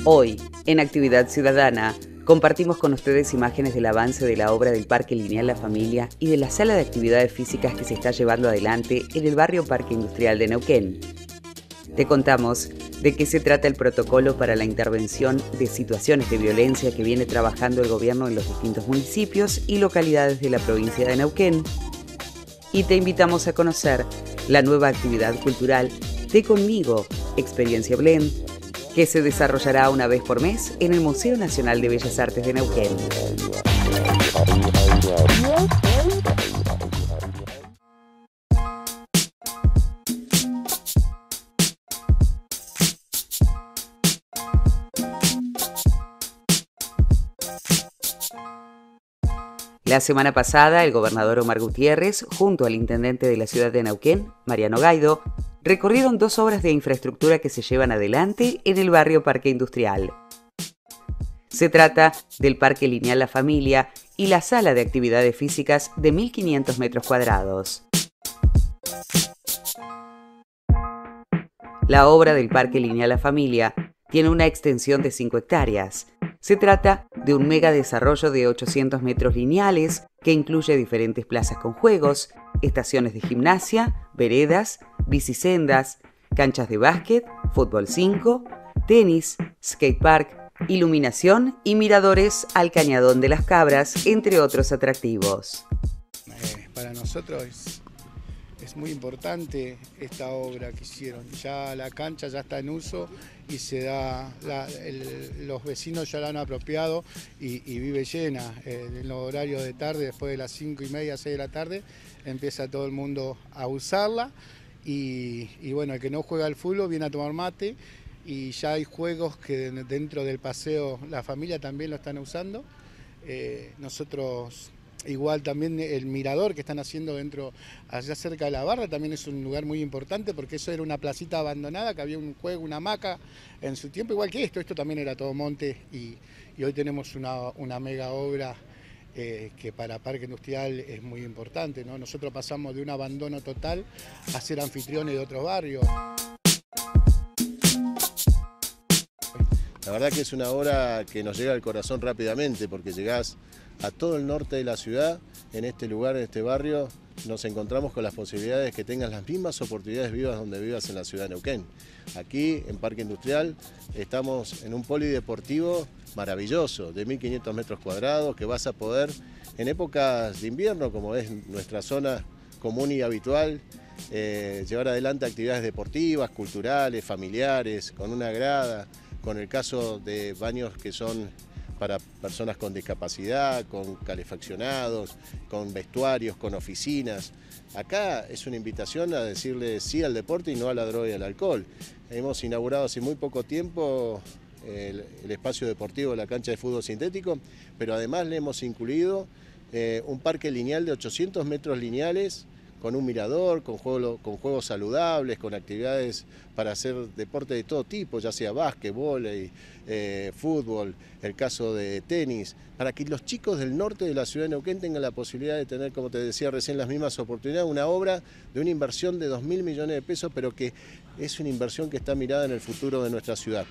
Hoy, en Actividad Ciudadana, compartimos con ustedes imágenes del avance de la obra del Parque Lineal La Familia y de la sala de actividades físicas que se está llevando adelante en el barrio Parque Industrial de Neuquén. Te contamos de qué se trata el protocolo para la intervención de situaciones de violencia que viene trabajando el gobierno en los distintos municipios y localidades de la provincia de Neuquén. Y te invitamos a conocer la nueva actividad cultural Té Conmigo, Experiencia Blend, que se desarrollará una vez por mes en el Museo Nacional de Bellas Artes de Neuquén. La semana pasada, el gobernador Omar Gutiérrez, junto al intendente de la ciudad de Neuquén, Mariano Gaido, recorrieron dos obras de infraestructura que se llevan adelante en el barrio Parque Industrial. Se trata del Parque Lineal La Familia y la sala de actividades físicas de 1.500 metros cuadrados. La obra del Parque Lineal La Familia tiene una extensión de 5 hectáreas. Se trata de un mega desarrollo de 800 metros lineales que incluye diferentes plazas con juegos, estaciones de gimnasia, veredas, bicisendas, canchas de básquet, fútbol 5, tenis, skatepark, iluminación y miradores al Cañadón de las Cabras, entre otros atractivos. Para nosotros es muy importante esta obra que hicieron. Ya la cancha ya está en uso y los vecinos ya la han apropiado y vive llena. En los horarios de tarde, después de las 5:30, 6 de la tarde, empieza todo el mundo a usarla. Y bueno, el que no juega al fútbol viene a tomar mate y ya hay juegos que dentro del paseo La Familia también lo están usando. Nosotros igual también el mirador que están haciendo allá cerca de la barra también es un lugar muy importante porque eso era una placita abandonada que había un juego, una hamaca en su tiempo, igual que esto también era todo monte y hoy tenemos una mega obra que para Parque Industrial es muy importante, ¿no? Nosotros pasamos de un abandono total a ser anfitriones de otros barrios. La verdad que es una obra que nos llega al corazón rápidamente porque llegás a todo el norte de la ciudad, en este lugar, en este barrio, nos encontramos con las posibilidades de que tengas las mismas oportunidades vivas donde vivas en la ciudad de Neuquén. Aquí, en Parque Industrial, estamos en un polideportivo maravilloso, de 1.500 metros cuadrados, que vas a poder, en épocas de invierno, como es nuestra zona común y habitual, llevar adelante actividades deportivas, culturales, familiares, con una grada, con el caso de baños que son para personas con discapacidad, con calefaccionados, con vestuarios, con oficinas. Acá es una invitación a decirle sí al deporte y no a la droga y al alcohol. Hemos inaugurado hace muy poco tiempo el espacio deportivo de la cancha de fútbol sintético, pero además le hemos incluido un parque lineal de 800 metros lineales, con un mirador, con juegos saludables, con actividades para hacer deporte de todo tipo, ya sea básquet, vóley, fútbol, el caso de tenis, para que los chicos del norte de la ciudad de Neuquén tengan la posibilidad de tener, como te decía recién, las mismas oportunidades, una obra de una inversión de 2.000 millones de pesos, pero que es una inversión que está mirada en el futuro de nuestra ciudad.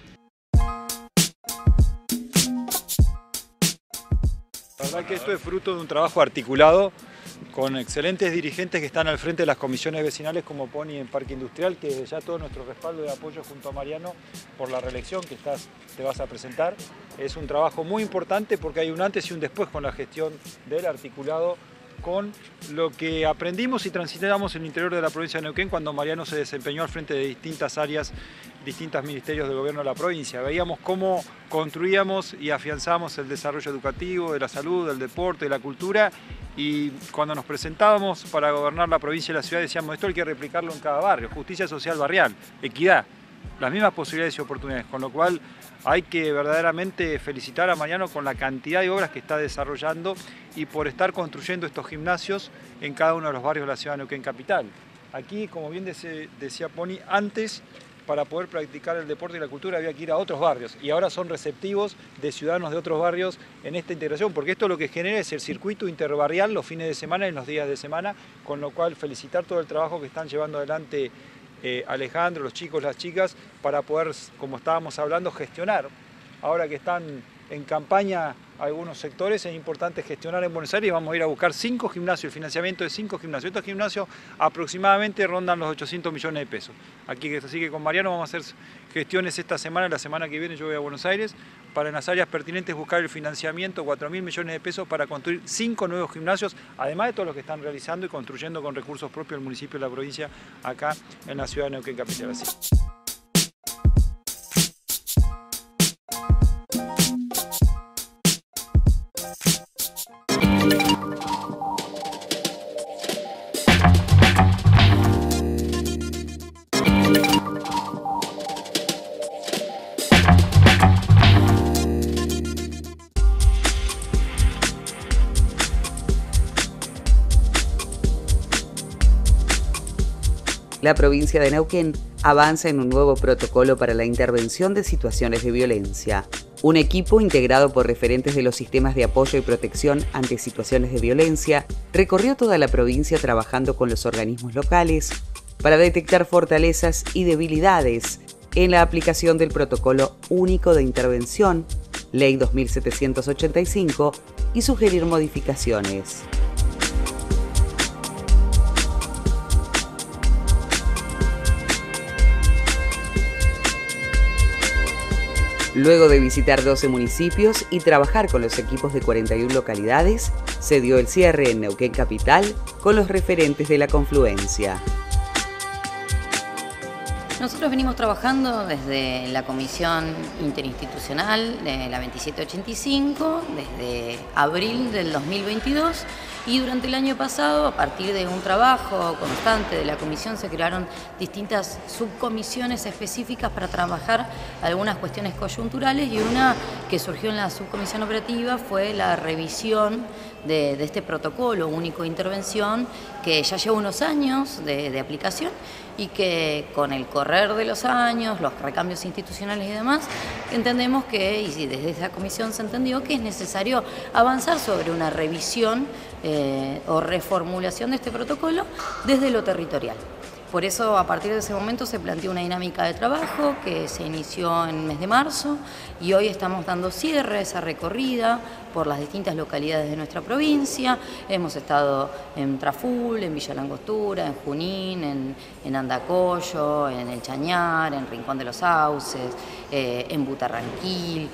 La verdad que esto es fruto de un trabajo articulado con excelentes dirigentes que están al frente de las comisiones vecinales como Pony en Parque Industrial, que ya todo nuestro respaldo y apoyo junto a Mariano por la reelección que te vas a presentar. Es un trabajo muy importante porque hay un antes y un después con la gestión del articulado, con lo que aprendimos y transitamos en el interior de la provincia de Neuquén cuando Mariano se desempeñó al frente de distintas áreas, distintos ministerios del gobierno de la provincia. Veíamos cómo construíamos y afianzábamos el desarrollo educativo, de la salud, del deporte, de la cultura, y cuando nos presentábamos para gobernar la provincia y la ciudad decíamos esto hay que replicarlo en cada barrio, justicia social barrial, equidad, las mismas posibilidades y oportunidades, con lo cual hay que verdaderamente felicitar a Mariano con la cantidad de obras que está desarrollando y por estar construyendo estos gimnasios en cada uno de los barrios de la ciudad de Neuquén Capital. Aquí, como bien decía Pony, antes para poder practicar el deporte y la cultura había que ir a otros barrios y ahora son receptivos de ciudadanos de otros barrios en esta integración, porque esto lo que genera es el circuito interbarrial los fines de semana y en los días de semana, con lo cual felicitar todo el trabajo que están llevando adelante Alejandro, los chicos, las chicas, para poder, como estábamos hablando, gestionar ahora que están en campaña algunos sectores, es importante gestionar en Buenos Aires y vamos a ir a buscar 5 gimnasios, el financiamiento de 5 gimnasios. Estos gimnasios aproximadamente rondan los 800 millones de pesos. Así que con Mariano vamos a hacer gestiones esta semana, la semana que viene yo voy a Buenos Aires, para en las áreas pertinentes buscar el financiamiento, 4.000 millones de pesos para construir 5 nuevos gimnasios, además de todos los que están realizando y construyendo con recursos propios el municipio y la provincia acá en la ciudad de Neuquén Capital. Así. La provincia de Neuquén avanza en un nuevo protocolo para la intervención de situaciones de violencia. Un equipo integrado por referentes de los sistemas de apoyo y protección ante situaciones de violencia recorrió toda la provincia trabajando con los organismos locales para detectar fortalezas y debilidades en la aplicación del Protocolo Único de Intervención, Ley 2785, y sugerir modificaciones. Luego de visitar 12 municipios y trabajar con los equipos de 41 localidades, se dio el cierre en Neuquén Capital con los referentes de la confluencia. Nosotros venimos trabajando desde la Comisión Interinstitucional de la 2785, desde abril del 2022, y durante el año pasado, a partir de un trabajo constante de la comisión, se crearon distintas subcomisiones específicas para trabajar algunas cuestiones coyunturales, y una que surgió en la subcomisión operativa fue la revisión de este protocolo único de intervención, que ya lleva unos años de aplicación y que con el correr de los años, los recambios institucionales y demás, entendemos que, y desde esa comisión se entendió que es necesario avanzar sobre una revisión o reformulación de este protocolo desde lo territorial. Por eso, a partir de ese momento se planteó una dinámica de trabajo que se inició en el mes de marzo y hoy estamos dando cierre a esa recorrida por las distintas localidades de nuestra provincia. Hemos estado en Traful, en Villa Langostura, en Junín, en Andacollo, en El Chañar, en Rincón de los Sauces, en Butarranquil,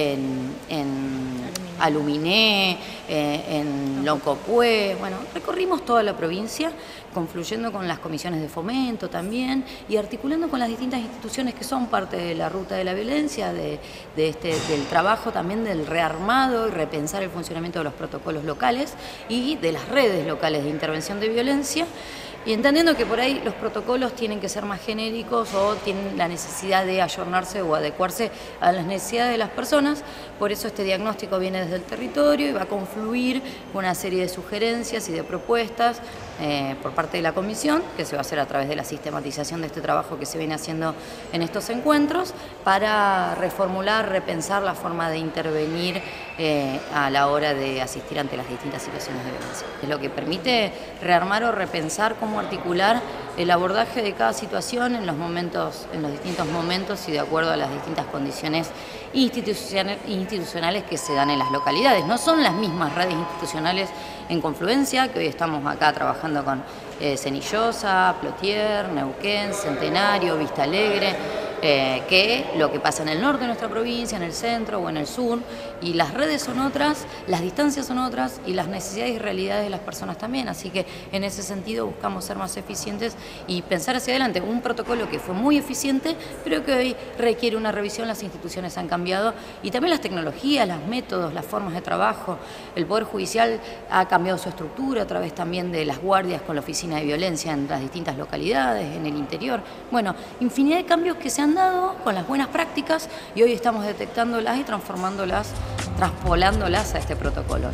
en Aluminé, en Loncopué. Bueno, recorrimos toda la provincia, confluyendo con las comisiones de fomento también y articulando con las distintas instituciones que son parte de la ruta de la violencia, del trabajo también del rearmado y repensar el funcionamiento de los protocolos locales y de las redes locales de intervención de violencia. Y entendiendo que por ahí los protocolos tienen que ser más genéricos o tienen la necesidad de ayornarse o adecuarse a las necesidades de las personas, por eso este diagnóstico viene desde el territorio y va a confluir con una serie de sugerencias y de propuestas por parte de la comisión, que se va a hacer a través de la sistematización de este trabajo que se viene haciendo en estos encuentros, para reformular, repensar la forma de intervenir a la hora de asistir ante las distintas situaciones de violencia. Es lo que permite rearmar o repensar cómo articular el abordaje de cada situación en los distintos momentos y de acuerdo a las distintas condiciones institucionales que se dan en las localidades. No son las mismas redes institucionales en confluencia, que hoy estamos acá trabajando con Cenillosa, Plotier, Neuquén, Centenario, Vista Alegre, que lo que pasa en el norte de nuestra provincia, en el centro o en el sur, y las redes son otras, las distancias son otras y las necesidades y realidades de las personas también, así que en ese sentido buscamos ser más eficientes y pensar hacia adelante. Un protocolo que fue muy eficiente, pero que hoy requiere una revisión. Las instituciones han cambiado y también las tecnologías, los métodos, las formas de trabajo. El Poder Judicial ha cambiado su estructura a través también de las guardias con la Oficina de Violencia en las distintas localidades, en el interior. Bueno, infinidad de cambios que se han dado con las buenas prácticas y hoy estamos detectándolas y transformándolas, traspolándolas a este protocolo.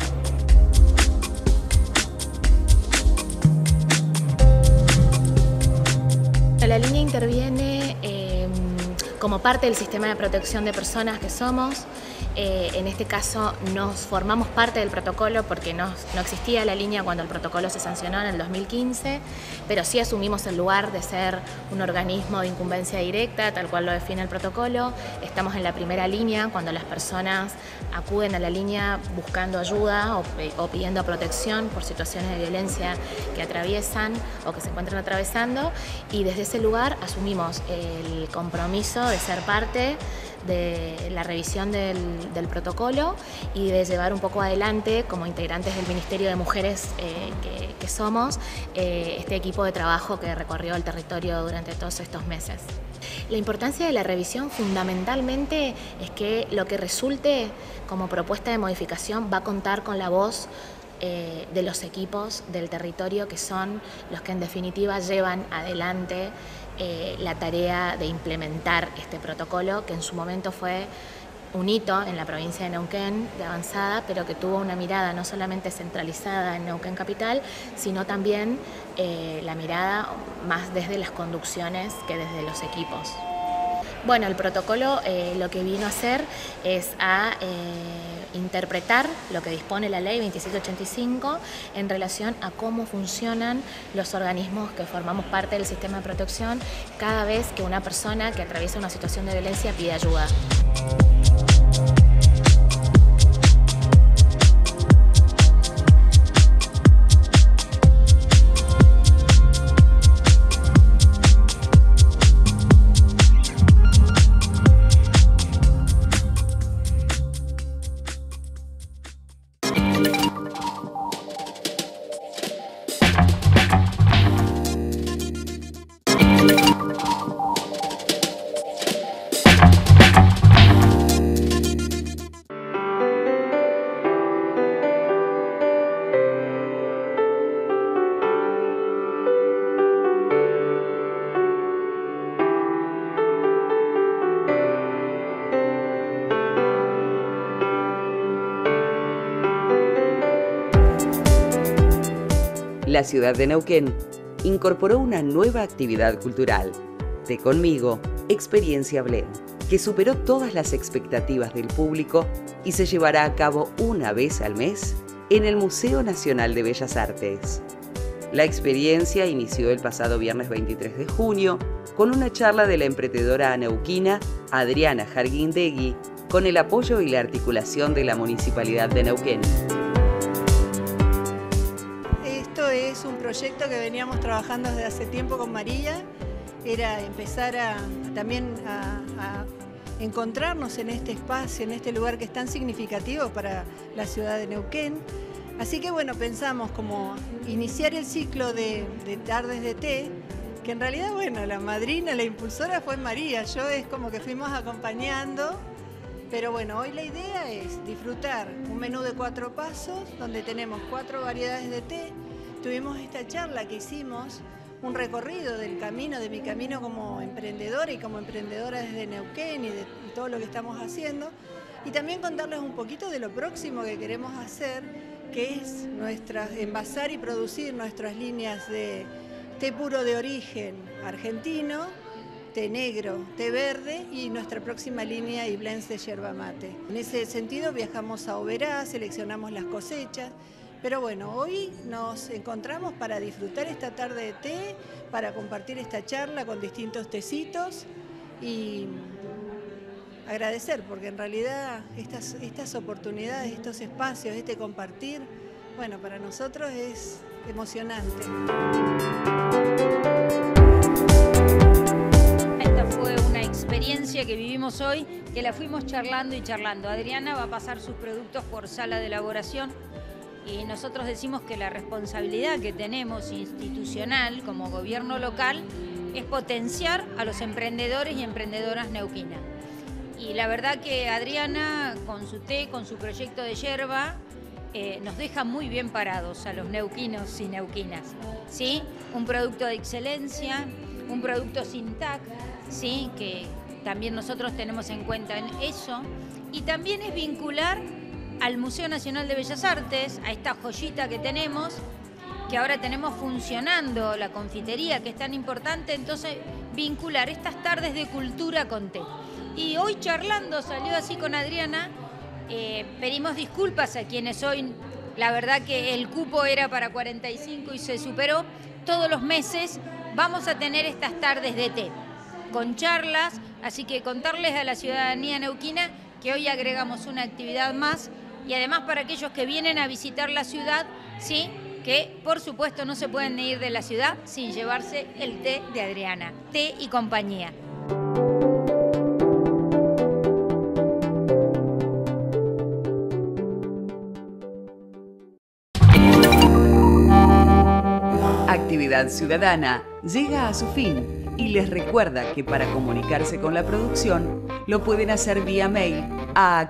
La línea interviene como parte del sistema de protección de personas que somos. En este caso nos formamos parte del protocolo porque no existía la línea cuando el protocolo se sancionó en el 2015, pero sí asumimos el lugar de ser un organismo de incumbencia directa, tal cual lo define el protocolo. Estamos en la primera línea cuando las personas acuden a la línea buscando ayuda o pidiendo protección por situaciones de violencia que atraviesan o que se encuentran atravesando, y desde ese lugar asumimos el compromiso de ser parte de la revisión del protocolo y de llevar un poco adelante, como integrantes del Ministerio de Mujeres que somos, este equipo de trabajo que recorrió el territorio durante todos estos meses. La importancia de la revisión fundamentalmente es que lo que resulte como propuesta de modificación va a contar con la voz de los equipos del territorio, que son los que en definitiva llevan adelante la tarea de implementar este protocolo, que en su momento fue un hito en la provincia de Neuquén de avanzada, pero que tuvo una mirada no solamente centralizada en Neuquén Capital, sino también la mirada más desde las conducciones que desde los equipos. Bueno, el protocolo lo que vino a hacer es a interpretar lo que dispone la ley 2785 en relación a cómo funcionan los organismos que formamos parte del sistema de protección cada vez que una persona que atraviesa una situación de violencia pide ayuda. La ciudad de Neuquén incorporó una nueva actividad cultural, Té Conmigo, Experiencia Blend, que superó todas las expectativas del público y se llevará a cabo una vez al mes en el Museo Nacional de Bellas Artes. La experiencia inició el pasado viernes 23 de junio con una charla de la emprendedora neuquina Adriana Jarguindegui, con el apoyo y la articulación de la Municipalidad de Neuquén. Es un proyecto que veníamos trabajando desde hace tiempo con María, era empezar también a encontrarnos en este espacio, en este lugar que es tan significativo para la ciudad de Neuquén. Así que bueno, pensamos como iniciar el ciclo de tardes de té, que en realidad, bueno, la madrina, la impulsora fue María, yo es como que fuimos acompañando, pero bueno, hoy la idea es disfrutar un menú de 4 pasos, donde tenemos 4 variedades de té. Tuvimos esta charla que hicimos, un recorrido del camino, de mi camino como emprendedora y como emprendedora desde Neuquén y de todo lo que estamos haciendo. Y también contarles un poquito de lo próximo que queremos hacer, que es envasar y producir nuestras líneas de té puro de origen argentino, té negro, té verde y nuestra próxima línea y blends de yerba mate. En ese sentido viajamos a Oberá, seleccionamos las cosechas. Pero bueno, hoy nos encontramos para disfrutar esta tarde de té, para compartir esta charla con distintos tecitos y agradecer, porque en realidad estas oportunidades, estos espacios, este compartir, bueno, para nosotros es emocionante. Esta fue una experiencia que vivimos hoy, que la fuimos charlando y charlando. Adriana va a pasar sus productos por sala de elaboración. Y nosotros decimos que la responsabilidad que tenemos institucional como gobierno local es potenciar a los emprendedores y emprendedoras neuquinas. Y la verdad que Adriana, con su té, con su proyecto de yerba, nos deja muy bien parados a los neuquinos y neuquinas, ¿sí? Un producto de excelencia, un producto sin TAC, ¿sí? Que también nosotros tenemos en cuenta en eso. Y también es vincular al Museo Nacional de Bellas Artes, a esta joyita que tenemos, que ahora tenemos funcionando la confitería, que es tan importante. Entonces vincular estas tardes de cultura con té. Y hoy charlando, salió así con Adriana, pedimos disculpas a quienes hoy, la verdad que el cupo era para 45 y se superó. Todos los meses vamos a tener estas tardes de té, con charlas, así que contarles a la ciudadanía neuquina que hoy agregamos una actividad más, y además para aquellos que vienen a visitar la ciudad, sí, que por supuesto no se pueden ir de la ciudad sin llevarse el té de Adriana, Té y Compañía. Actividad Ciudadana llega a su fin y les recuerda que para comunicarse con la producción lo pueden hacer vía mail a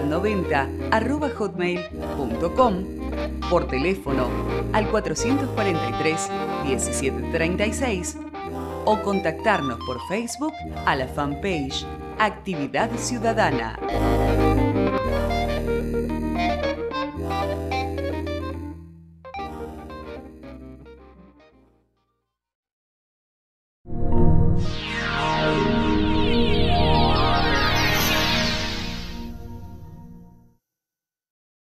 actividad90@hotmail.com, por teléfono al 443-1736 o contactarnos por Facebook a la fanpage Actividad Ciudadana.